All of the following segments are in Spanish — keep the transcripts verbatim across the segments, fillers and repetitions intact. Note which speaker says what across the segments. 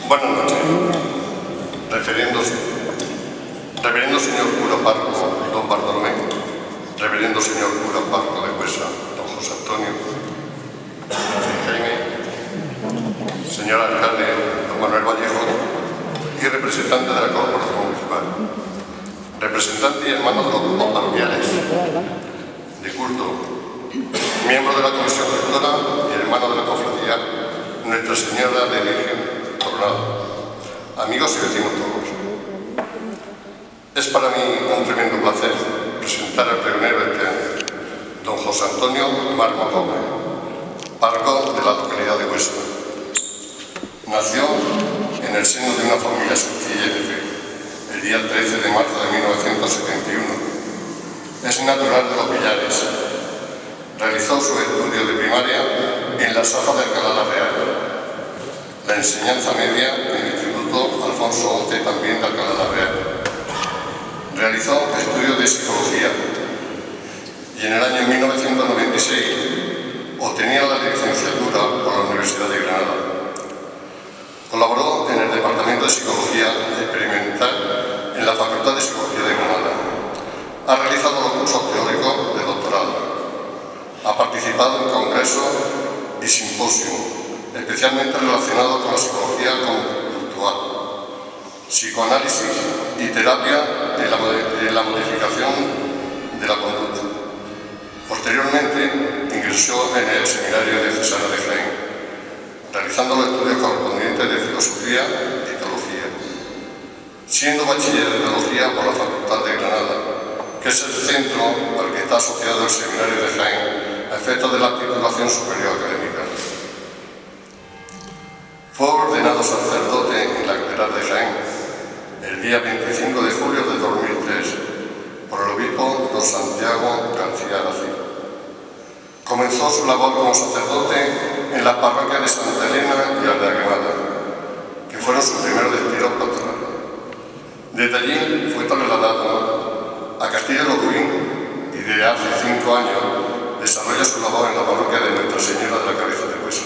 Speaker 1: Buenas noches. Referendo, reverendo señor cura párroco don Bartolomé, reverendo señor cura párroco de Cuesa don José Antonio Jaime, señor alcalde don Manuel Vallejo y representante de la corporación municipal, representante y hermano de los grupos parroquiales de culto, miembro de la comisión rectora y hermano de la cofradía Nuestra Señora de Virgen Coronada, amigos y vecinos todos. Es para mí un tremendo placer presentar al pregonero de este año, don José Antonio Marmo Gómez, párroco de la localidad de Huesa. Nació en el seno de una familia sencilla y de fe, el día trece de marzo de mil novecientos setenta y uno. Es natural de los Villares. Realizó su estudio de primaria en la Safa de Alcalá la Real, la enseñanza media en el Instituto Alfonso once, también de Alcalá la Real. Realizó estudios de psicología y en el año mil novecientos noventa y seis obtenía la licenciatura por la Universidad de Granada. Colaboró en el Departamento de Psicología Experimental en la Facultad de Psicología de Granada. Ha realizado los cursos teóricos de doctorado. Ha participado en congresos y simposios, especialmente relacionados con la psicología conductual, psicoanálisis y terapia de la, de la modificación de la conducta. Posteriormente ingresó en el Seminario Diocesano de Jaén, realizando los estudios correspondientes de filosofía y teología, siendo bachiller de teología por la Facultad de Granada, que es el centro al que está asociado el Seminario de Jaén a efectos de la titulación superior académica. Fue ordenado sacerdote en la Catedral de Jaén el día veinticinco de julio de dos mil tres por el obispo don Santiago García Aracil. Comenzó su labor como sacerdote en las parroquias de Santa Elena y Aldeagranada, que fueron sus primeros destinos pastorales. Desde allí fue trasladado a Castillo de Locuín y desde hace cinco años desarrolla su labor en la parroquia de Nuestra Señora de la Cabeza de Huesa.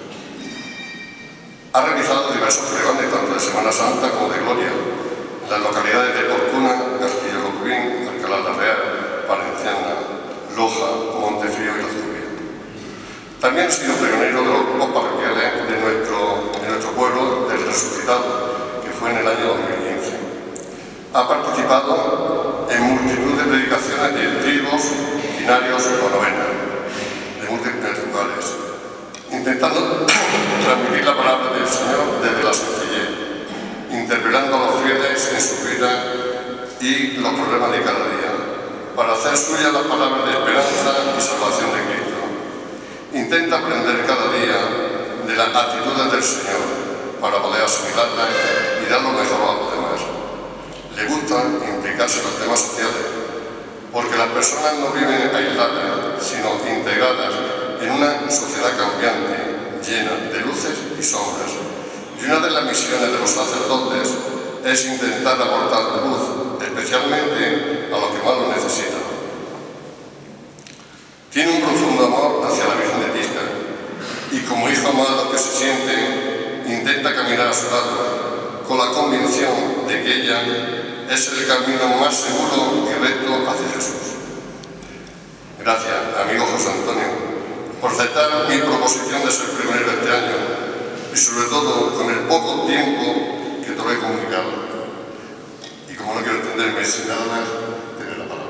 Speaker 1: Ha realizado diversos pregones tanto de Semana Santa como de Gloria en las localidades de Porcuna, Castillo de Locuín, Alcalá la Real, Valenciana, Loja, Montefrío y La Zubia. También ha sido pregonero de los grupos parroquiales de nuestro, de nuestro pueblo del Resucitado, que fue en el año dos mil quince. Ha participado en multitud de predicaciones de tribos, binarios o novenas, de múltiples lugares, intentando transmitir la palabra del Señor desde la sencillez, interpelando a los fieles en su vida y los problemas de cada día, para hacer suya la palabra de esperanza y salvación de Cristo. Intenta aprender cada día de las actitudes del Señor para poder asimilarlas y dar lo mejor a los demás. Le gusta implicarse en los temas sociales, porque las personas no viven aisladas, sino integradas en una sociedad cambiante, llena de luces y sombras. Y una de las misiones de los sacerdotes es intentar aportar luz, especialmente a los que más lo necesitan. Tiene un profundo amor hacia la Virgen de Tisca y como hijo amado que se siente, intenta caminar a su lado, con la convicción de que ella es el camino más seguro y recto hacia Jesús. Gracias, amigo José Antonio, por aceptar mi proposición de ser primero este año y sobre todo con el poco tiempo que te lo he comunicado. Y como no quiero extenderme sin nada más, te doy la palabra.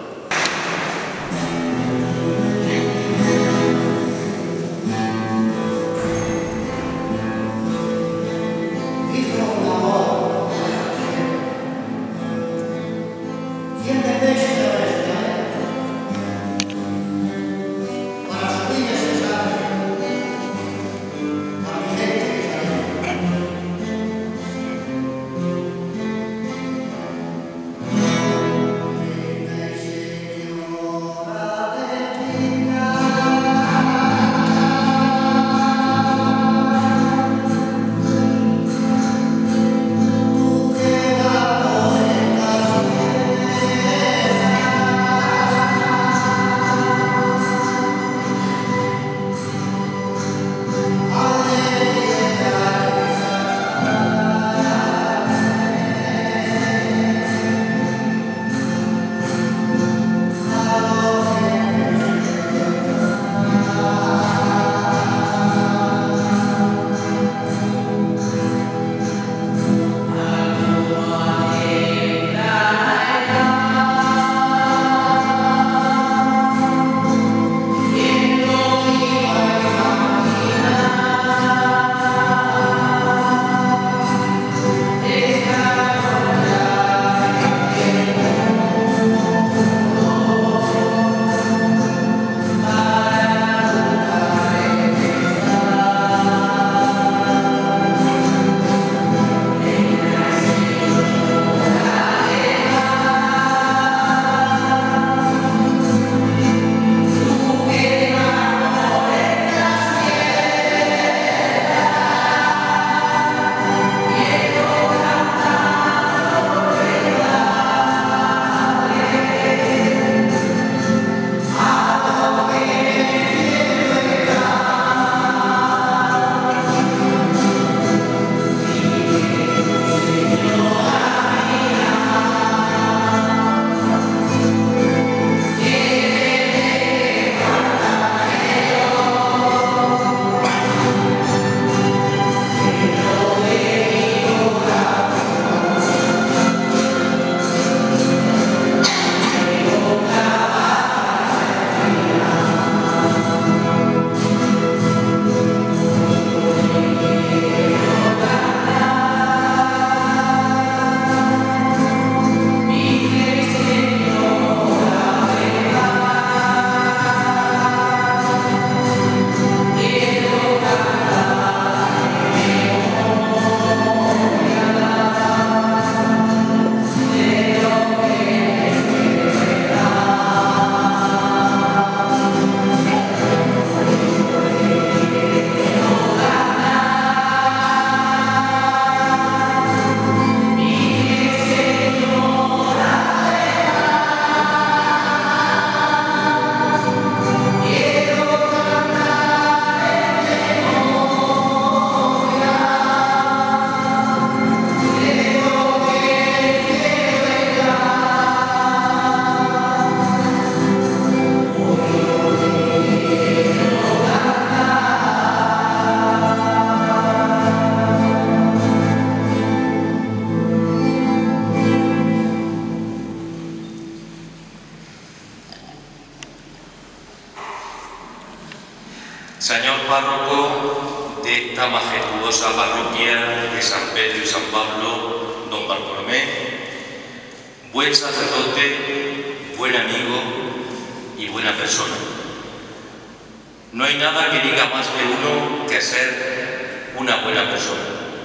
Speaker 2: esta majestuosa parroquia de San Pedro y San Pablo, don Bartolomé, buen sacerdote, buen amigo y buena persona. No hay nada que diga más de uno que ser una buena persona.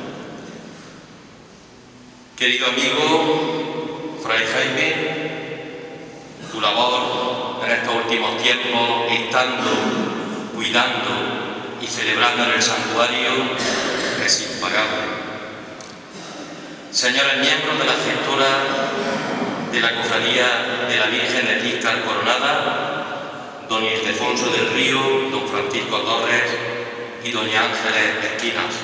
Speaker 2: Querido amigo, Fray Jaime, tu labor en estos últimos tiempos, estando, cuidando y celebrando en el santuario, es impagable. Señores miembros de la gestora de la Cofradía de la Virgen de Tiscar Coronada, don Ildefonso del Río, don Francisco Torres y doña Ángeles Esquinas.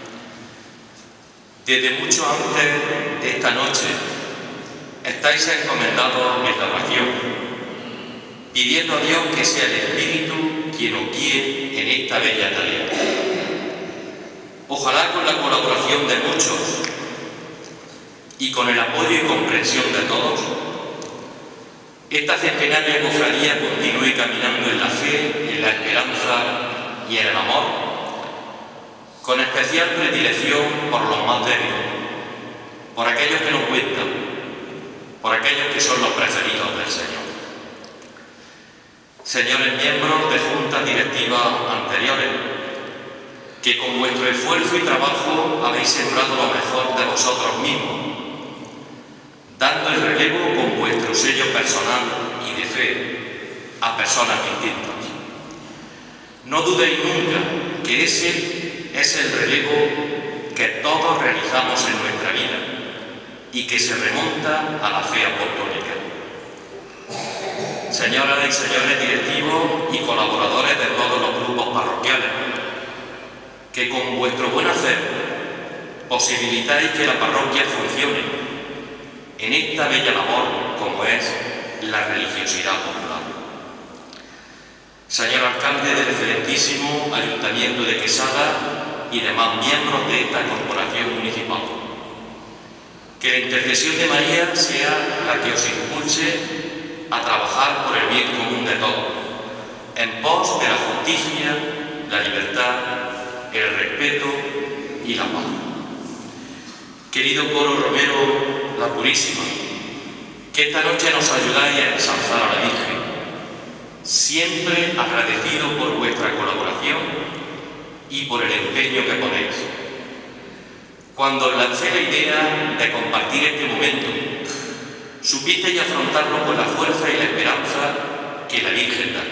Speaker 2: Desde mucho antes de esta noche estáis encomendados en la oración, pidiendo a Dios que sea el Espíritu quien os guíe en esta bella tarea. Ojalá con la colaboración de muchos y con el apoyo y comprensión de todos, esta centenaria cofradía continúe caminando en la fe, en la esperanza y en el amor, con especial predilección por los más débiles, por aquellos que nos cuentan, por aquellos que son los preferidos del Señor. Señores miembros de juntas directivas anteriores, que con vuestro esfuerzo y trabajo habéis sembrado lo mejor de vosotros mismos, dando el relevo con vuestro sello personal y de fe a personas distintas. No dudéis nunca que ese es el relevo que todos realizamos en nuestra vida y que se remonta a la fe apostólica. Señoras y señores directivos y colaboradores de todos los grupos parroquiales, que con vuestro buen hacer posibilitáis que la parroquia funcione en esta bella labor como es la religiosidad popular. Señor alcalde del excelentísimo Ayuntamiento de Quesada y demás miembros de esta corporación municipal, que la intercesión de María sea la que os impulse a trabajar por el bien común de todos, en pos de la justicia, la libertad, el respeto y la paz. Querido coro Romero, la Purísima, que esta noche nos ayudáis a ensalzar a la Virgen, siempre agradecido por vuestra colaboración y por el empeño que ponéis. Cuando lancé la idea de compartir este momento, supisteis afrontarlo con la fuerza y la esperanza que la Virgen da.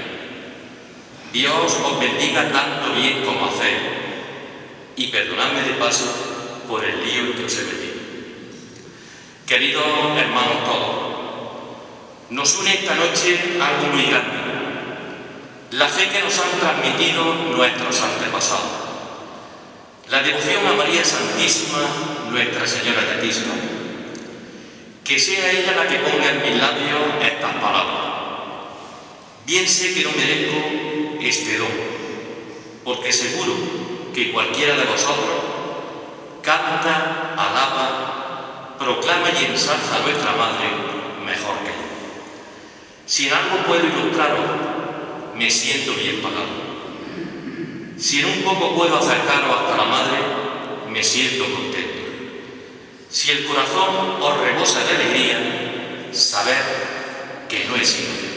Speaker 2: Dios os bendiga tanto bien como hacéis, y perdonadme de paso por el lío en que os he metido. Queridos hermanos todos, nos une esta noche algo muy grande, la fe que nos han transmitido nuestros antepasados, la devoción a María Santísima, Nuestra Señora de Tiscar. Que sea ella la que ponga en mis labios estas palabras. Bien sé que no merezco este don, porque seguro que cualquiera de vosotros canta, alaba, proclama y ensalza a nuestra Madre mejor que yo. Si en algo puedo ilustraros, me siento bien pagado. Si en un poco puedo acercaros hasta la Madre, me siento contento. Si el corazón os rebosa de alegría, sabed que no es inútil.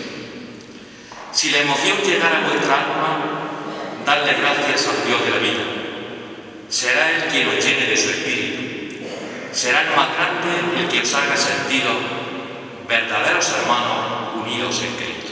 Speaker 2: Si la emoción llegara a vuestra alma, dadle gracias al Dios de la vida. Será Él quien os llene de su espíritu. Será el más grande el que os haga sentido verdaderos hermanos unidos en Cristo.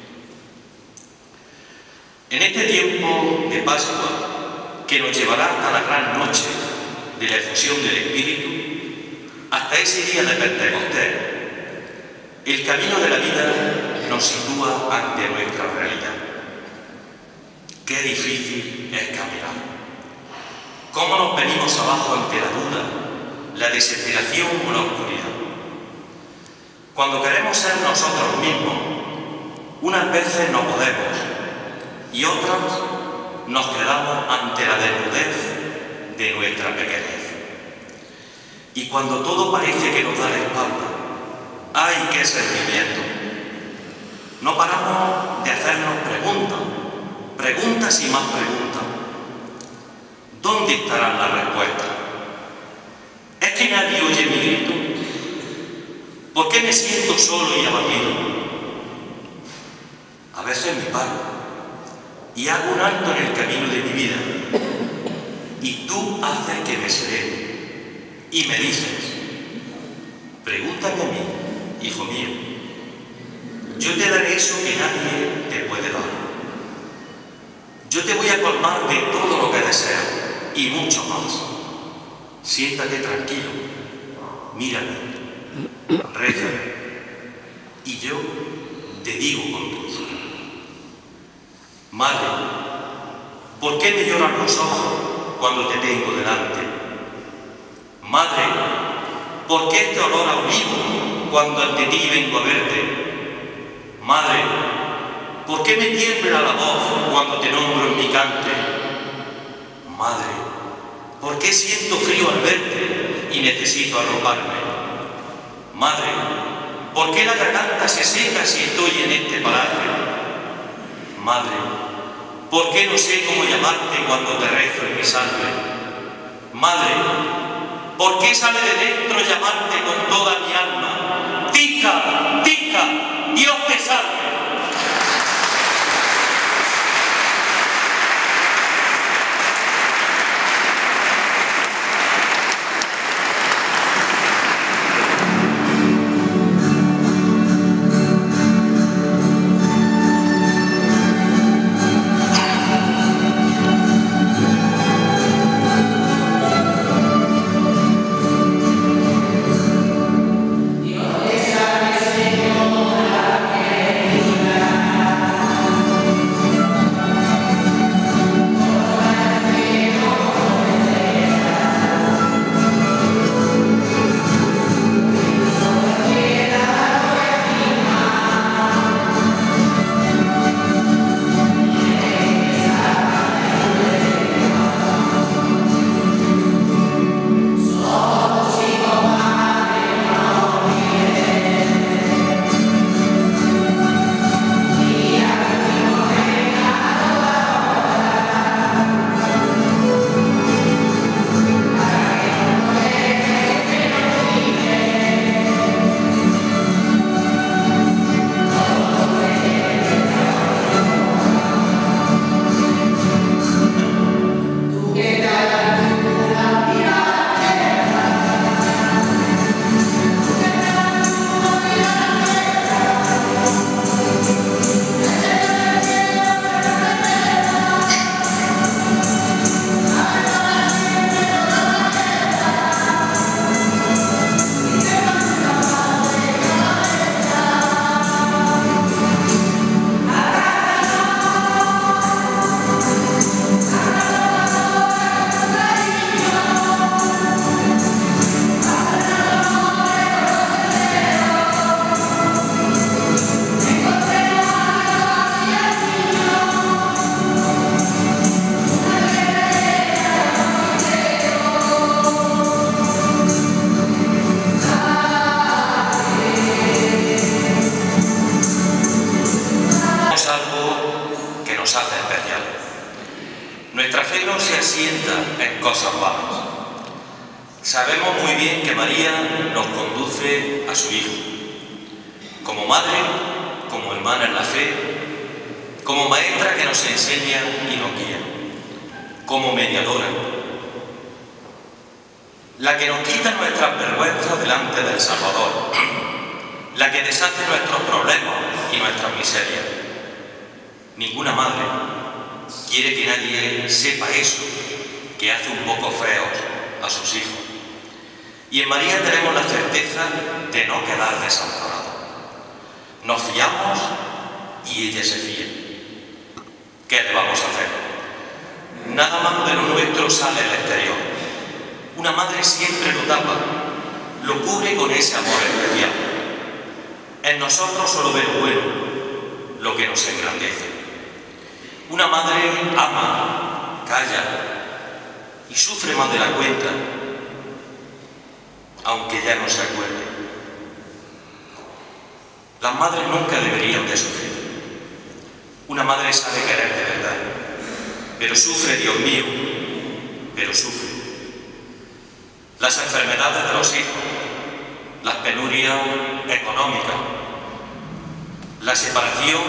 Speaker 2: En este tiempo de Pascua, que nos llevará hasta la gran noche de la efusión del Espíritu, hasta ese día de Pentecostés, el camino de la vida nos sitúa ante nuestra realidad. Qué difícil es caminar. Cómo nos venimos abajo ante la duda, la desesperación o la oscuridad. Cuando queremos ser nosotros mismos, unas veces no podemos y otras nos quedamos ante la desnudez de nuestra pequeñez. Y cuando todo parece que nos da la espalda, ¡ay, qué sentimiento! No paramos de hacernos preguntas, preguntas y más preguntas. ¿Dónde estarán las respuestas? ¿Es que nadie oye mi grito? ¿Por qué me siento solo y abatido? A veces me paro y hago un alto en el camino de mi vida, y tú haces que me serene y me dices: pregúntame a mí, hijo mío, yo te daré eso que nadie te puede dar. Yo te voy a colmar de todo lo que deseas y mucho más. Siéntate tranquilo, mírame, rézame, y yo te digo con dulzura: madre, ¿por qué me lloran los ojos cuando te tengo delante? Madre, ¿por qué este olor a olivo cuando ante ti vengo a verte? Madre, ¿por qué me tiembla la voz cuando te nombro en mi cante? Madre, ¿por qué siento frío al verte y necesito arroparme? Madre, ¿por qué la garganta se seca si estoy en este paraje? Madre, ¿por qué no sé cómo llamarte cuando te rezo en mi sangre? Madre, ¿por qué sale de dentro llamarte con toda mi alma? ¡Tica, tica! ¡Dios te salve!
Speaker 3: Nuestra fe no se asienta en cosas vanas. Sabemos muy bien que María nos conduce a su Hijo, como madre, como hermana en la fe, como maestra que nos enseña y nos guía, como mediadora, la que nos quita nuestras vergüenzas delante del Salvador, la que deshace nuestros problemas y nuestras miserias. Ninguna madre quiere que nadie sepa eso que hace un poco feos a sus hijos. Y en María tenemos la certeza de no quedar desamparados. Nos fiamos y ella se fía. ¿Qué le vamos a hacer? Nada malo de lo nuestro sale al exterior. Una madre siempre lo tapa, lo cubre con ese amor especial. En nosotros solo ve lo bueno, lo que nos engrandece. Una madre ama, calla y sufre más de la cuenta, aunque ya no se acuerde. Las madres nunca deberían de sufrir. Una madre sabe querer de verdad, pero sufre, Dios mío, pero sufre. Las enfermedades de los hijos, las penurias económicas, la separación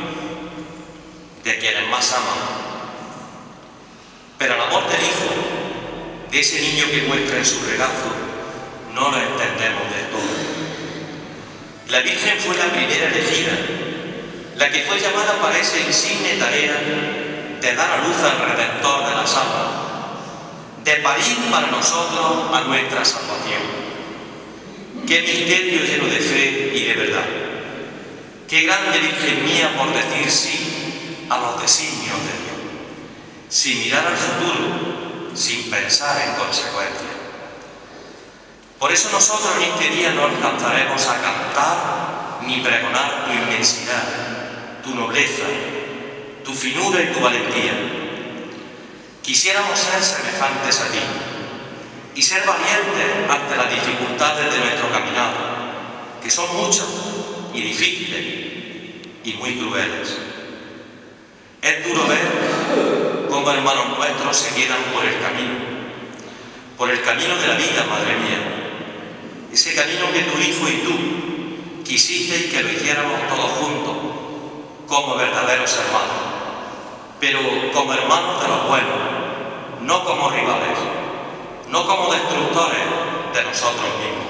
Speaker 3: de quienes más aman. Pero el amor del hijo, de ese niño que muestra en su regazo, no lo entendemos del todo. La Virgen fue la primera elegida, la que fue llamada para esa insigne tarea de dar a luz al Redentor de las almas, de parir para nosotros a nuestra salvación. Qué misterio lleno de fe y de verdad. Qué grande Virgen mía por decir sí a los designios de Dios, sin mirar al futuro, sin pensar en consecuencias. Por eso nosotros en este día no alcanzaremos a cantar ni pregonar tu inmensidad, tu nobleza, tu finura y tu valentía. Quisiéramos ser semejantes a ti y ser valientes ante las dificultades de nuestro caminar, que son muchas y difíciles y muy crueles. Es duro ver cómo hermanos nuestros se quedan por el camino, por el camino de la vida, madre mía. Ese camino que tu hijo y tú quisisteis que lo hiciéramos todos juntos, como verdaderos hermanos, pero como hermanos de los buenos, no como rivales, no como destructores de nosotros mismos.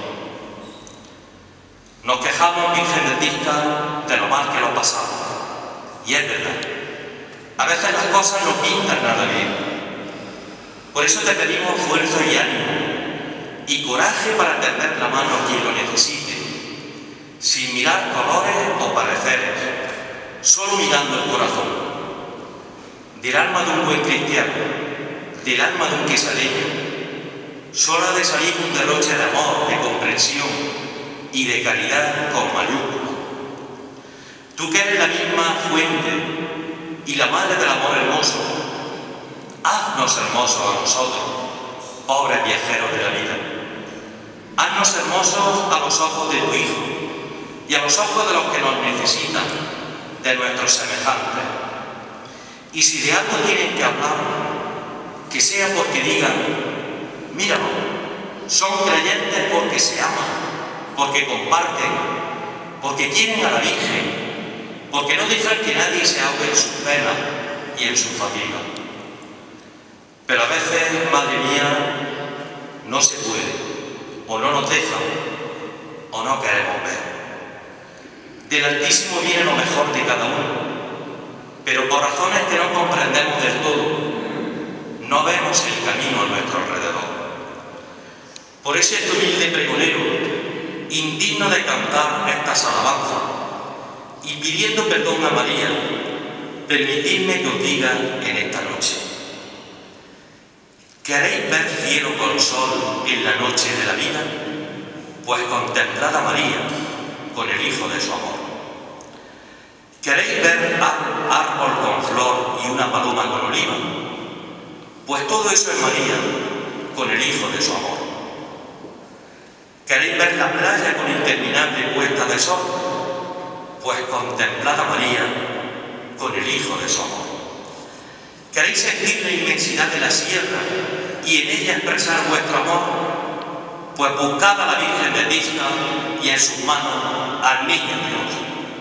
Speaker 3: Nos quejamos, Virgen de Tisca, de lo mal que lo pasamos, y es verdad. A veces las cosas no pintan nada bien. Por eso te pedimos fuerza y ánimo, y coraje para tender la mano a quien lo necesite, sin mirar colores o pareceres, solo mirando el corazón. Del alma de un buen cristiano, del alma de un quesadeño, solo ha de salir un derroche de amor, de comprensión y de caridad con mayúsculas. Tú que eres la misma fuente y la madre del amor hermoso, haznos hermosos a nosotros, pobres viajeros de la vida. Haznos hermosos a los ojos de tu Hijo y a los ojos de los que nos necesitan, de nuestros semejantes. Y si de algo tienen que hablar, que sea porque digan, míralo, son creyentes porque se aman, porque comparten, porque quieren a la Virgen, porque no dejan que nadie se ahogue en sus penas y en su fatiga. Pero a veces, madre mía, no se puede, o no nos dejan, o no queremos ver. Del Altísimo viene lo mejor de cada uno, pero por razones que no comprendemos del todo, no vemos el camino a nuestro alrededor. Por eso este humilde pregonero, indigno de cantar estas alabanzas, y pidiendo perdón a María, permitidme que os diga en esta noche: ¿queréis ver cielo con sol en la noche de la vida? Pues contemplad a María con el Hijo de su amor. ¿Queréis ver árbol con flor y una paloma con oliva? Pues todo eso es María con el Hijo de su amor. ¿Queréis ver la playa con interminable puesta de sol? Pues contemplad a María con el Hijo de su amor. ¿Queréis sentir la inmensidad de la sierra y en ella expresar vuestro amor? Pues buscad a la Virgen de Tisca y en sus manos al Niño Dios.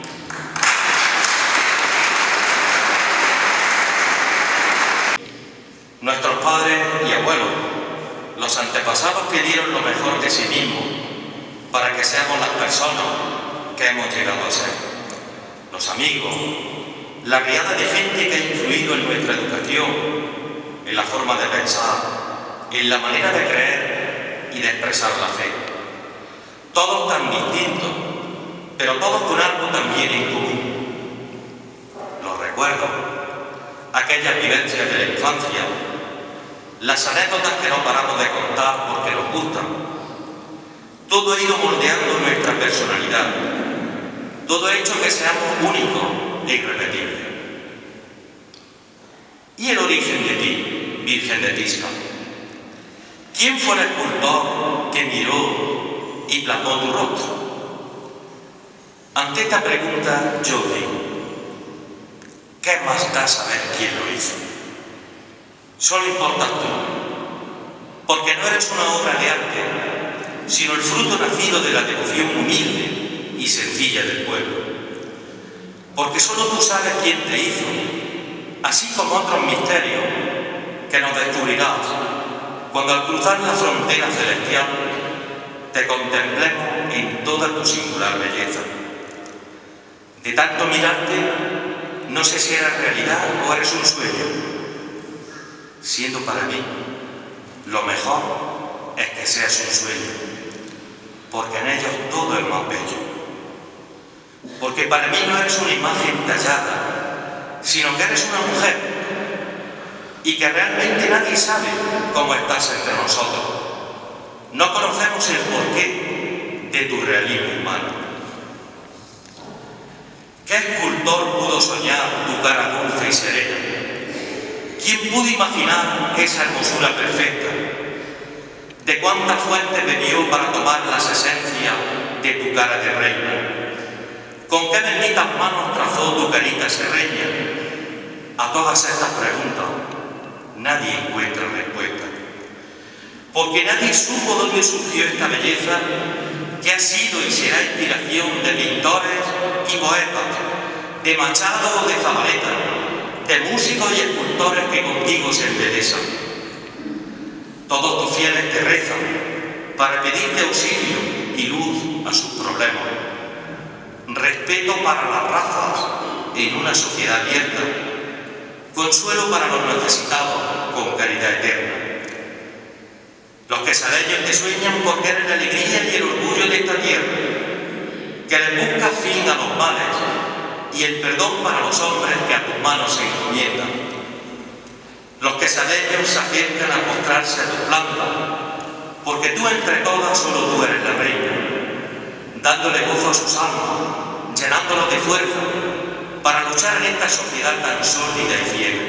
Speaker 3: Nuestros padres y abuelos, los antepasados que dieron lo mejor de sí mismos para que seamos las personas que hemos llegado a ser. Los amigos, la riada de gente que ha influido en nuestra educación, en la forma de pensar, en la manera de creer y de expresar la fe. Todos tan distintos, pero todos con algo también en común. Los recuerdos, aquellas vivencias de la infancia, las anécdotas que no paramos de contar porque nos gustan. Todo ha ido moldeando nuestra personalidad, todo ha hecho que seamos únicos e irrepetibles. ¿Y el origen de ti, Virgen de Tisca? ¿Quién fue el escultor que miró y plasmó tu rostro? Ante esta pregunta yo digo, ¿qué más da saber quién lo hizo? Solo importas tú, porque no eres una obra de arte, sino el fruto nacido de la devoción humilde y sencilla del pueblo. Porque solo tú sabes quién te hizo, así como otros misterios que nos descubrirás cuando al cruzar la frontera celestial te contemplemos en toda tu singular belleza. De tanto mirarte, no sé si eres realidad o eres un sueño, siendo para mí lo mejor es que seas un sueño, porque en ellos todo es más bello. Porque para mí no eres una imagen tallada, sino que eres una mujer, y que realmente nadie sabe cómo estás entre nosotros. No conocemos el porqué de tu realismo humano. ¿Qué escultor pudo soñar tu cara dulce y serena? ¿Quién pudo imaginar esa hermosura perfecta? ¿De cuántas fuentes bebió para tomar las esencias de tu cara de reina? ¿Con qué benditas manos trazó tu carita serreña? A todas estas preguntas nadie encuentra respuesta. Porque nadie supo dónde surgió esta belleza que ha sido y será inspiración de pintores y poetas, de Machado o de Zabaleta, de músicos y escultores que contigo se embelezan. Todos tus fieles te rezan para pedirte auxilio y luz a sus problemas. Respeto para las razas en una sociedad abierta, consuelo para los necesitados con caridad eterna. Los quesadeños te sueñan porque eres la alegría y el orgullo de esta tierra, que les busca fin a los males y el perdón para los hombres que a tus manos se encomiendan. Los quesadeños se acercan a postrarse a tus plantas, porque tú entre todas solo tú eres la reina, dándole gozo a sus almas, llenándolos de fuerza para luchar en esta sociedad tan sórdida y ciega.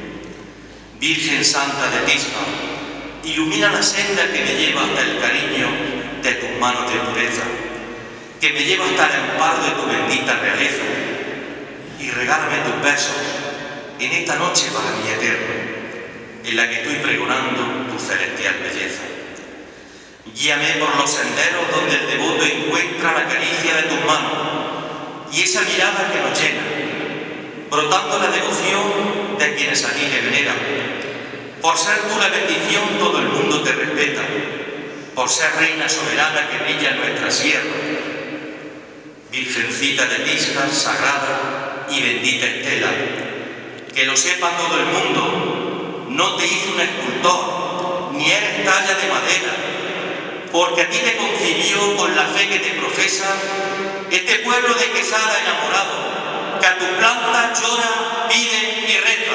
Speaker 3: Virgen Santa de Tisca, ilumina la senda que me lleva hasta el cariño de tus manos de pureza, que me lleva hasta el amparo de tu bendita realeza, y regálame tus besos en esta noche para mí eterna, en la que estoy pregonando tu celestial belleza. Guíame por los senderos donde el devoto encuentra la caricia de tus manos y esa mirada que nos llena, brotando la devoción de quienes a ti te veneran. Por ser tú la bendición todo el mundo te respeta, por ser reina soberana que brilla en nuestra sierra. Virgencita de Tisca, sagrada y bendita Estela, que lo sepa todo el mundo, no te hizo un escultor, ni eres talla de madera, porque a ti te concibió con la fe que te profesa este pueblo de Quesada enamorado, que a tus plantas llora, pide y reza.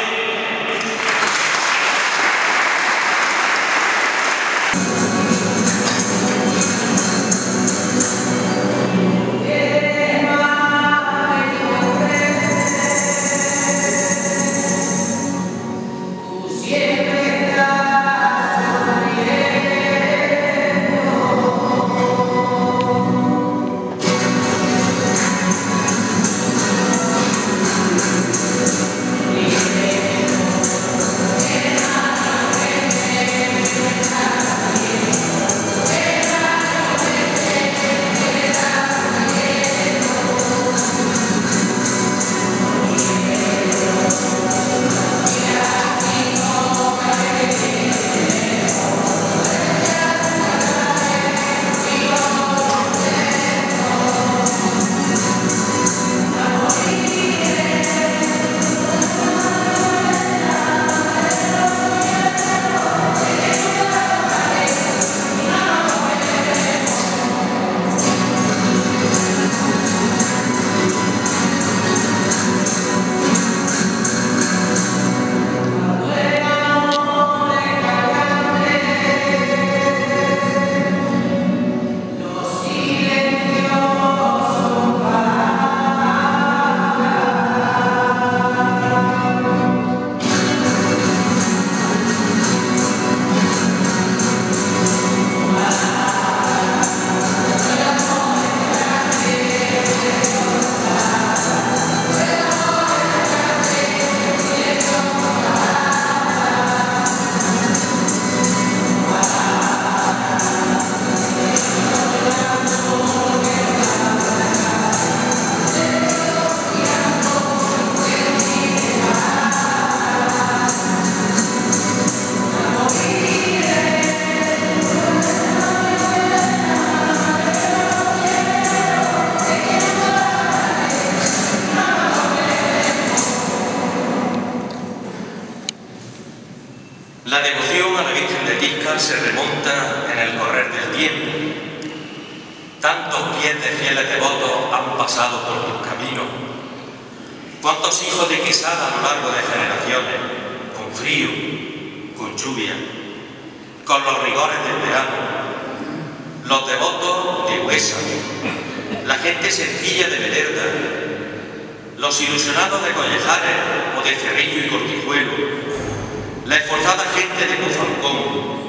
Speaker 3: de Tiscar se remonta en el correr del tiempo. Tantos pies de fieles devotos han pasado por tus caminos. Cuántos hijos de Quesada a lo largo de generaciones, con frío, con lluvia, con los rigores del verano. Los devotos de Huesa, la gente sencilla de Belerda, los ilusionados de Collejares o de Cerrillo y Cortijuelo, la esforzada gente de Cuzalcón.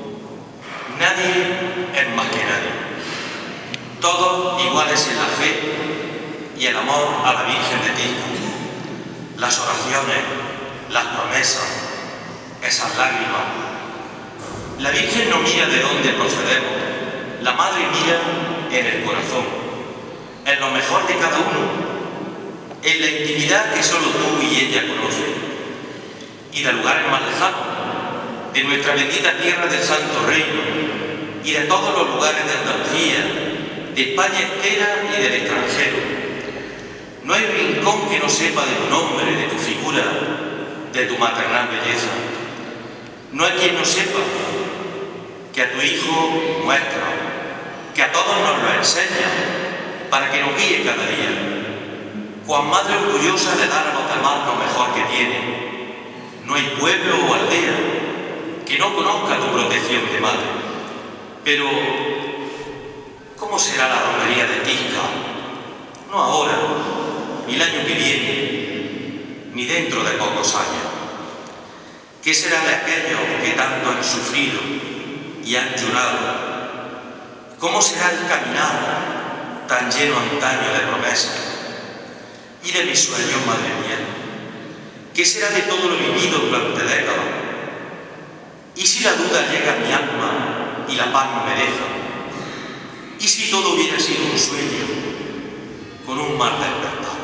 Speaker 3: Nadie es más que nadie. Todos iguales en la fe y el amor a la Virgen de Tiscar. Las oraciones, las promesas, esas lágrimas. La Virgen no mira de dónde procedemos, la Madre mira en el corazón, en lo mejor de cada uno, en la intimidad que solo tú y ella conocen, y de lugares más lejanos, de nuestra bendita tierra del Santo Reino, y de todos los lugares de Andalucía, de España entera y del extranjero. No hay rincón que no sepa de tu nombre, de tu figura, de tu maternal belleza. No hay quien no sepa que a tu Hijo muestra, que a todos nos lo enseña, para que nos guíe cada día. Cuán madre orgullosa de dar a los demás lo mejor que tiene. No hay pueblo o aldea que no conozca tu protección de madre. Pero, ¿cómo será la romería de Tiscar? No ahora, ni el año que viene, ni dentro de pocos años. ¿Qué será de aquellos que tanto han sufrido y han llorado? ¿Cómo será el caminar tan lleno antaño de promesas? Y de mis sueños, madre mía, ¿qué será de todo lo vivido durante décadas? ¿Y si la duda llega a mi alma y la paz no me deja? ¿Y si todo hubiera sido un sueño con un mal despertar?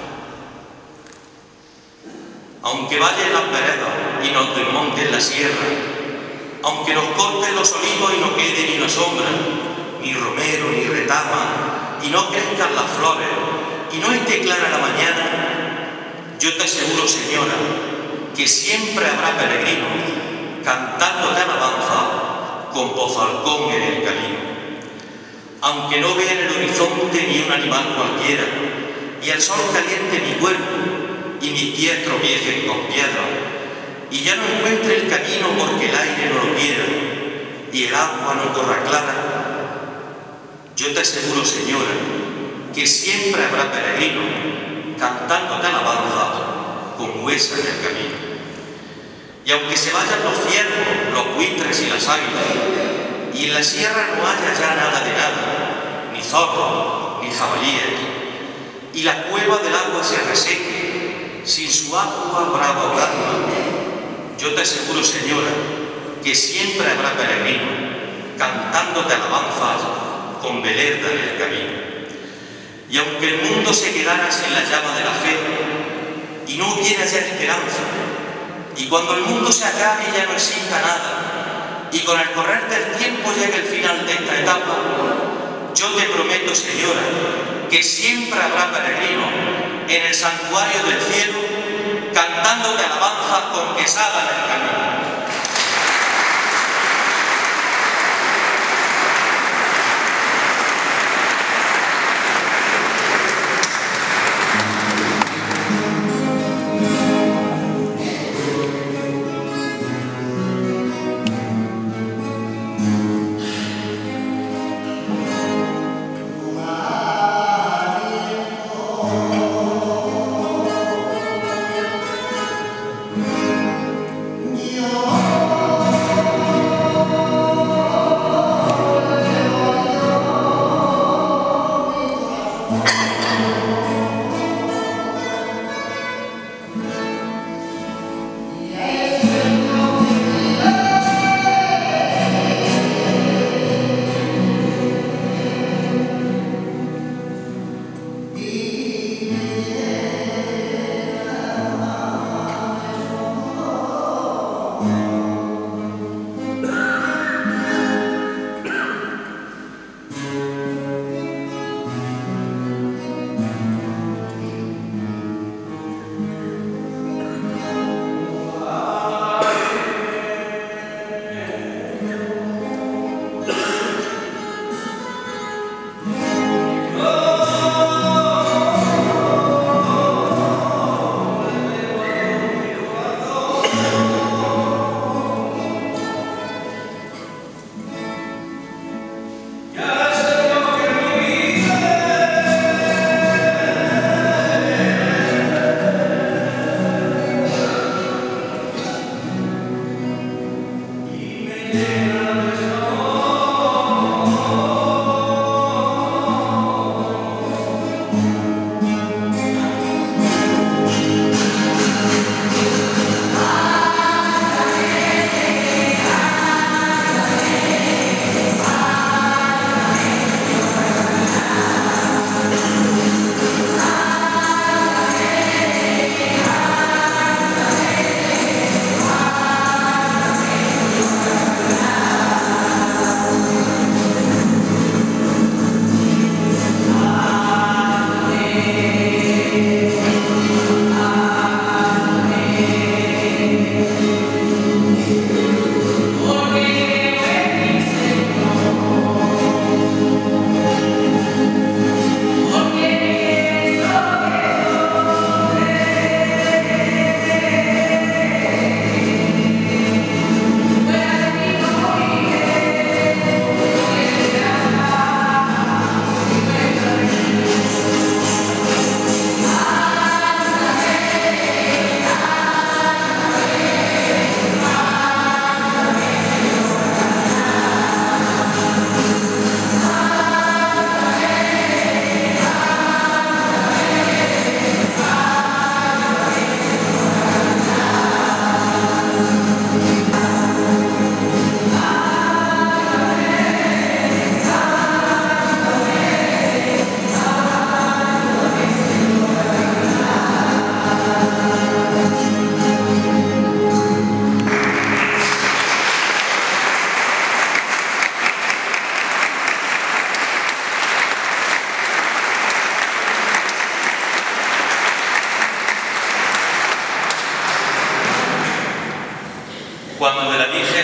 Speaker 3: Aunque vayan las veredas y nos desmonten la sierra, aunque nos corten los olivos y no quede ni una sombra, ni romero ni retama, y no crezcan las flores, y no esté clara la mañana, yo te aseguro, señora, que siempre habrá peregrinos cantándote alabanza con Cuzalcón en el camino. Aunque no vea en el horizonte ni un animal cualquiera, y el sol caliente mi cuerpo, y mis pies tropiecen con piedra, y ya no encuentre el camino porque el aire no lo quiera, y el agua no corra clara, yo te aseguro, señora, que siempre habrá peregrinos cantándote alabanza con Huesa en el camino. Y aunque se vayan los ciervos, los buitres y las águilas, y en la sierra no haya ya nada de nada, ni zorros, ni jabalíes, y la cueva del agua se reseque, sin su agua brava calma, yo te aseguro, señora, que siempre habrá peregrinos cantándote alabanzas con Belerda en el camino. Y aunque el mundo se quedara sin la llama de la fe y no hubiera ya esperanza, y cuando el mundo se acabe y ya no exista nada, y con el correr del tiempo llegue el final de esta etapa, yo te prometo, señora, que siempre habrá peregrinos en el santuario del cielo cantándote alabanzas con Quesada en el camino.
Speaker 4: Dios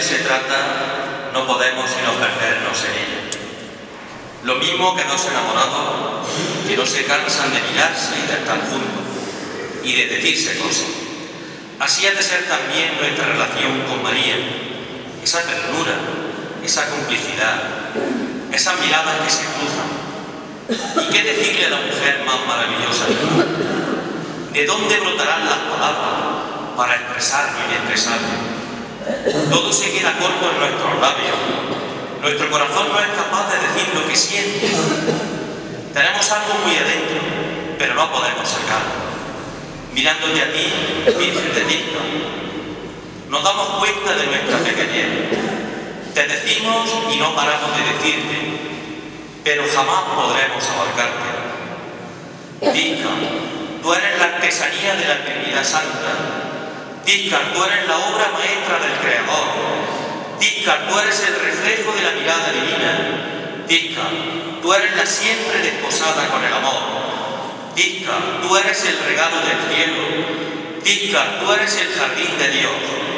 Speaker 3: se trata, no podemos sino perdernos en ella. Lo mismo que dos enamorados que no se cansan de mirarse y de estar juntos y de decirse cosas. Así ha de ser también nuestra relación con María, esa ternura, esa complicidad, esas miradas que se cruzan. ¿Y qué decirle a la mujer más maravillosa del mundo? ¿De dónde brotarán las palabras para expresar lo inexpresable? Todo se queda corto en nuestros labios. Nuestro corazón no es capaz de decir lo que siente. Tenemos algo muy adentro, pero no podemos sacarlo. Mirándote a ti, Virgen de Tisca, nos damos cuenta de nuestra pequeñez. Te decimos y no paramos de decirte, pero jamás podremos abarcarte. Tisca, tú eres la artesanía de la Trinidad Santa. Tisca, tú eres la obra maestra del Creador. Tisca, tú eres el reflejo de la mirada divina. Tisca, tú eres la siempre desposada con el amor. Tisca, tú eres el regalo del cielo. Tisca, tú eres el jardín de Dios.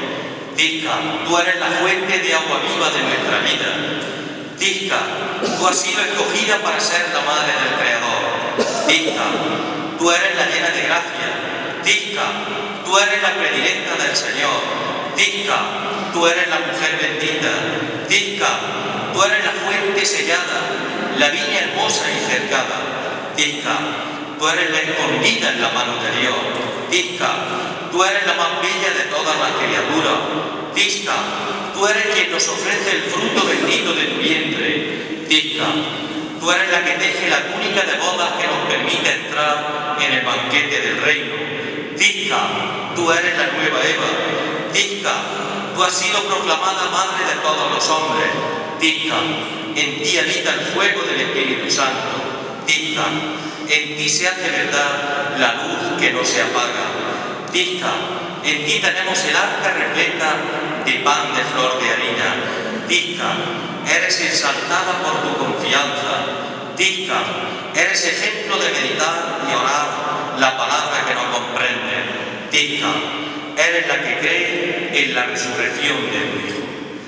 Speaker 3: Tisca, tú eres la fuente de agua viva de nuestra vida. Tisca, tú has sido escogida para ser la madre del Creador. Tisca, tú eres la llena de gracia. Tisca, tú eres la predilecta del Señor. Tisca, tú eres la mujer bendita. Tisca, tú eres la fuente sellada, la viña hermosa y cercada. Tisca, tú eres la escondida en la mano de Dios. Tisca, tú eres la más bella de todas las criaturas. Tisca, tú eres quien nos ofrece el fruto bendito de tu vientre. Tisca, tú eres la que teje la túnica de bodas que nos permite entrar en el banquete del reino. Tisca, tú eres la nueva Eva. Tisca, tú has sido proclamada madre de todos los hombres. Tisca, en ti habita el fuego del Espíritu Santo. Tisca, en ti se hace verdad la luz que no se apaga. Tisca, en ti tenemos el arca repleta de pan de flor de harina. Tisca, eres exaltada por tu confianza. Tisca, eres ejemplo de meditar y orar la palabra que no comprende. Tisca, eres la que cree en la resurrección de tu Hijo.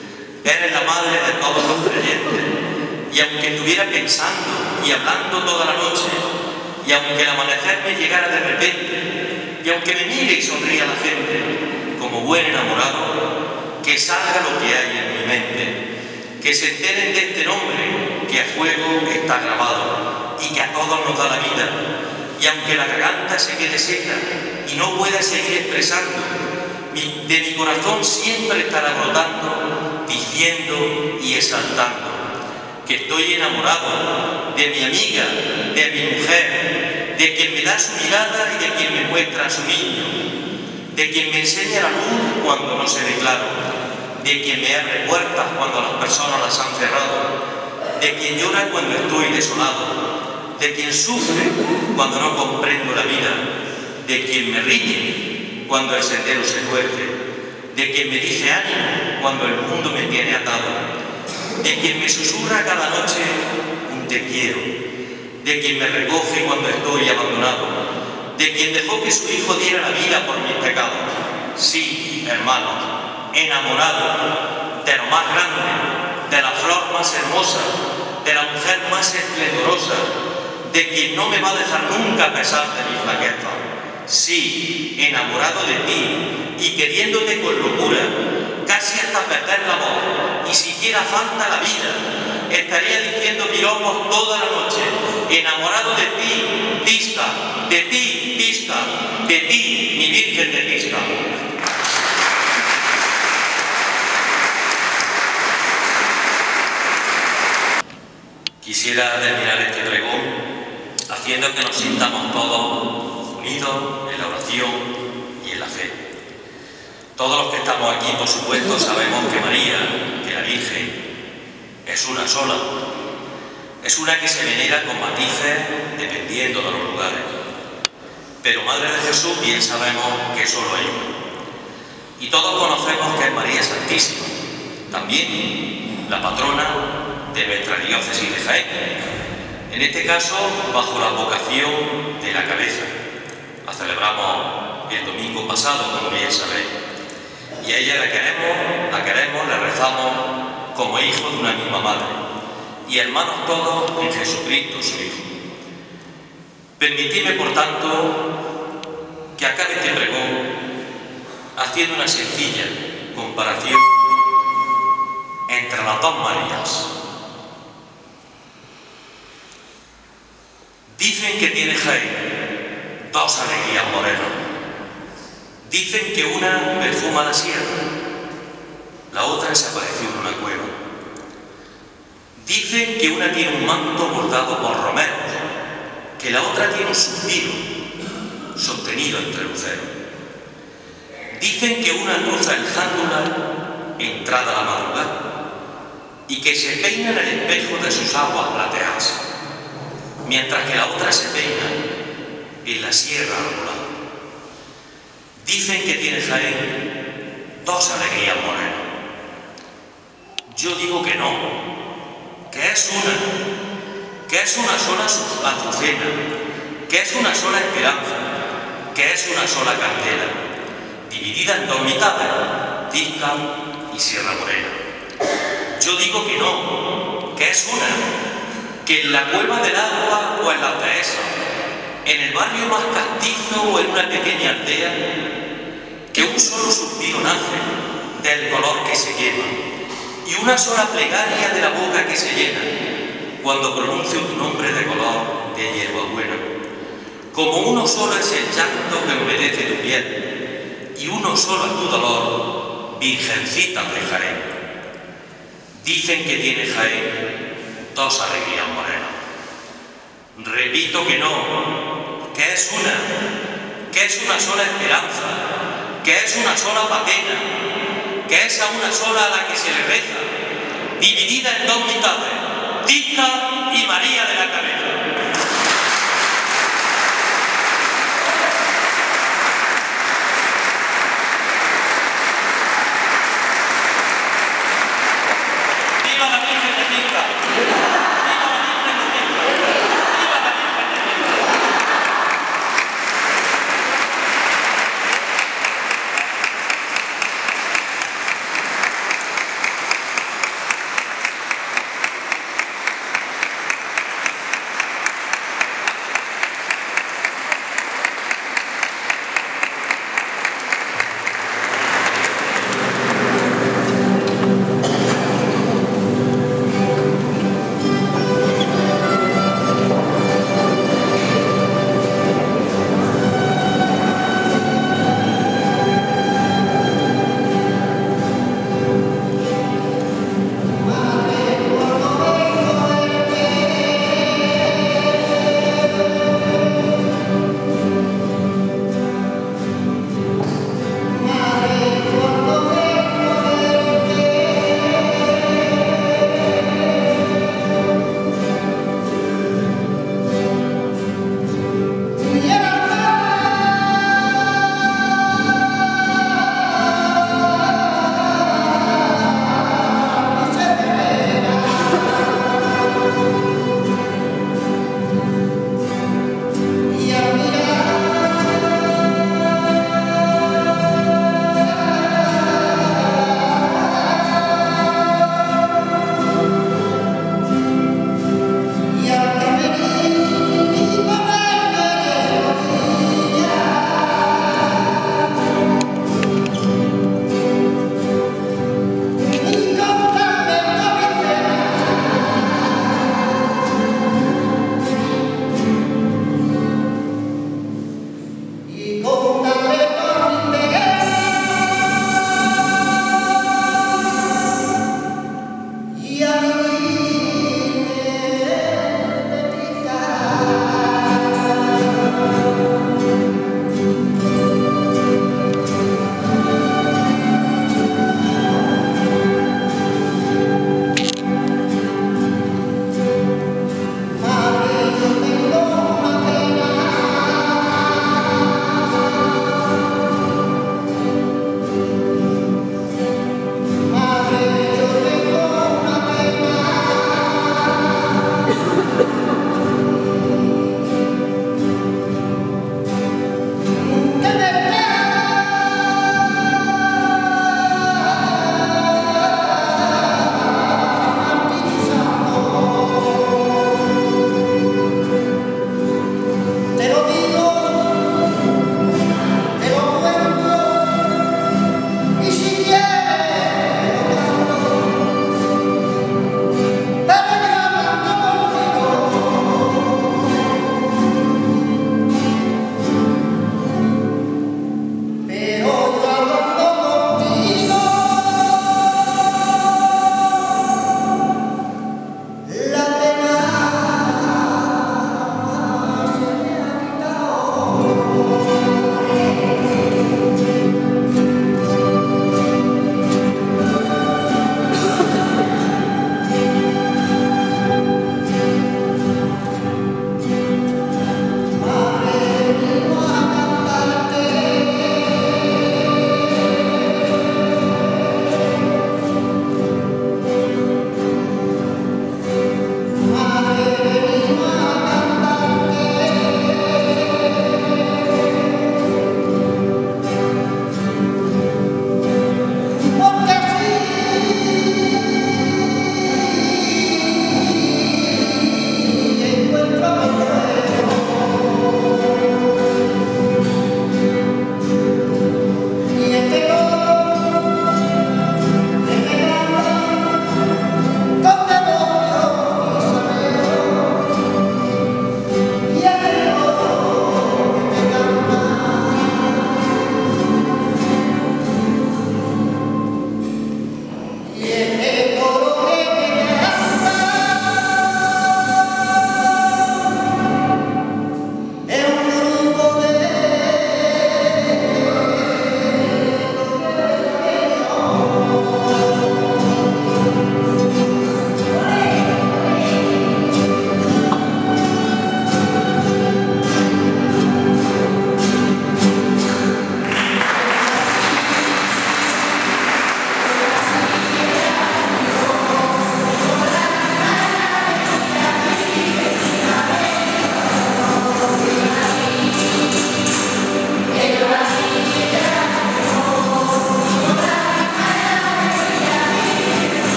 Speaker 3: Eres la madre de todos los creyentes. Y aunque estuviera pensando y hablando toda la noche, y aunque el amanecer me llegara de repente, y aunque me mire y sonría la gente, como buen enamorado, que salga lo que hay en mi mente, que se enteren de este nombre que a fuego está grabado y que a todos nos da la vida. Y aunque la garganta se quede seca y no pueda seguir expresando, mi, de mi corazón siempre estará brotando, diciendo y exaltando que estoy enamorado de mi amiga, de mi mujer, de quien me da su mirada y de quien me muestra a su niño, de quien me enseña la luz cuando no se ve claro, de quien me abre puertas cuando las personas las han cerrado, de quien llora cuando estoy desolado, de quien sufre cuando no comprendo la vida, de quien me riñe cuando el sendero se tuerce, de quien me dice ánimo cuando el mundo me tiene atado, de quien me susurra cada noche un te quiero, de quien me recoge cuando estoy abandonado, de quien dejó que su Hijo diera la vida por mis pecados. Sí, hermanos, enamorado de lo más grande, de la flor más hermosa, de la mujer más esplendorosa, de quien no me va a dejar nunca a pesar de mi flaqueza. Sí, enamorado de ti y queriéndote con locura, casi hasta perder la voz, y siquiera falta la vida, estaría diciendo piropos toda la noche, enamorado de ti, Tisca, de ti, Tisca, de ti, mi Virgen de Tisca. Quisiera terminar este pregón haciendo que nos sintamos todos unidos en la oración y en la fe. Todos los que estamos aquí, por supuesto, sabemos que María, que la Virgen, es una sola. Es una que se venera con matices dependiendo de los lugares. Pero Madre de Jesús bien sabemos que solo hay una. Y todos conocemos que es María Santísima, también la patrona de nuestra diócesis de Jaén. En este caso, bajo la vocación de la cabeza. La celebramos el domingo pasado, como bien sabéis. y a ella la queremos, la queremos, le rezamos como hijos de una misma madre y hermanos todos en Jesucristo su Hijo. Permitidme, por tanto, que acabe este pregón haciendo una sencilla comparación entre las dos Marías. Dicen que tiene Jaén dos alegrías morenas. Dicen que una perfuma la sierra, la otra desapareció en una cueva. Dicen que una tiene un manto bordado por romeros, que la otra tiene un suspiro sostenido entre luceros. Dicen que una cruza el jándula entrada la madrugada y que se peina en el espejo de sus aguas plateadas, mientras que la otra se peina en la sierra arbolada. Dicen que tiene Jaén dos alegrías morenas. Yo digo que no, que es una, que es una sola azucena, que es una sola esperanza, que es una sola candela, dividida en dos mitades, Tisca y Sierra Morena. Yo digo que no, que es una, que en la cueva del agua o en las dehesas, en el barrio más castizo o en una pequeña aldea, que un solo suspiro nace del color que se lleva y una sola plegaria de la boca que se llena cuando pronuncio tu nombre de color de hierbabuena. Como uno solo es el llanto que humedece tu piel y uno solo es tu dolor, virgencita de Jaén. Dicen que tiene Jaén dos alegrías morenas. Repito que no, que es una, que es una sola esperanza, que es una sola patena, que es a una sola a la que se le reza, dividida en dos mitades, Tisca y María de la Cabeza. ¡Viva la Virgen de Tisca! ¡Viva la Virgen de Tisca! ¡Viva la Virgen de Tisca!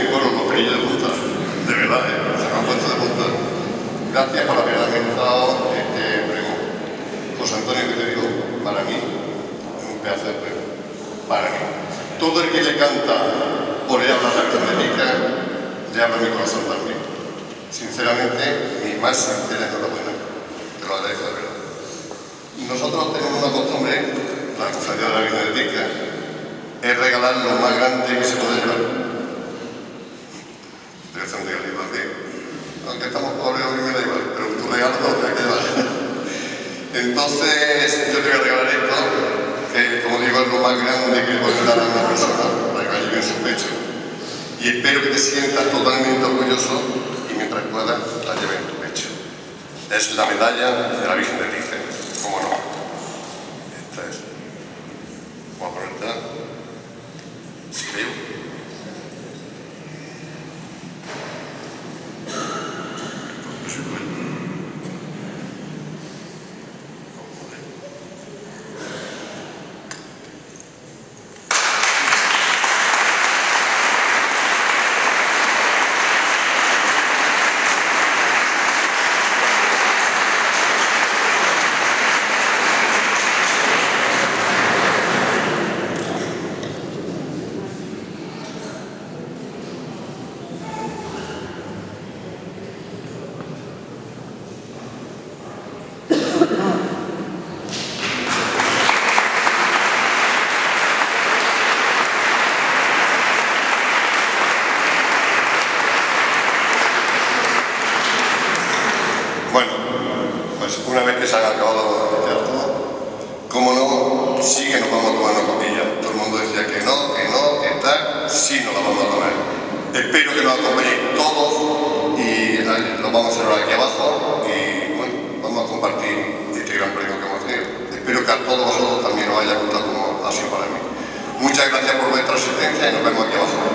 Speaker 1: mi pueblo, los pelillos de punta, de verdad, ¿eh? Se me han puesto de punta. Gracias por haber organizado este premio. José Antonio, que te digo, para mí, es un pedazo de premio. Para mí. Todo el que le canta por él hablar la Virgen de Pica, le habla mi corazón también. Sinceramente, mi más sincera enhorabuena. Te lo agradezco de verdad. Nosotros tenemos una costumbre, la cofradía de la Virgen de Pica, es regalar lo más grande que se puede llevar. Debe ser un regalito aquí. Aunque estamos pobres, a mí me da igual, pero tu regalo no te hay que llevar. Entonces, yo te voy a regalar esto, que como digo, es lo más grande que puede dar a una persona, para que la lleve en su pecho. Y espero que te sientas totalmente orgulloso y mientras puedas, la lleves en tu pecho. Es la medalla de la Virgen de Pica, ¿cómo no? Esta es. Vamos a ponértela. Escribo. Bueno, pues una vez que se han acabado el teatro, como no, sí que nos vamos a tomar una copilla. Todo el mundo decía que no, que no, que tal, sí nos la vamos a tomar. Espero que nos acompañéis todos y lo vamos a celebrar aquí abajo y bueno, vamos a compartir este gran premio que hemos tenido. Espero que a todos vosotros también os haya gustado como ha sido para mí. Muchas gracias por vuestra asistencia y nos vemos aquí abajo.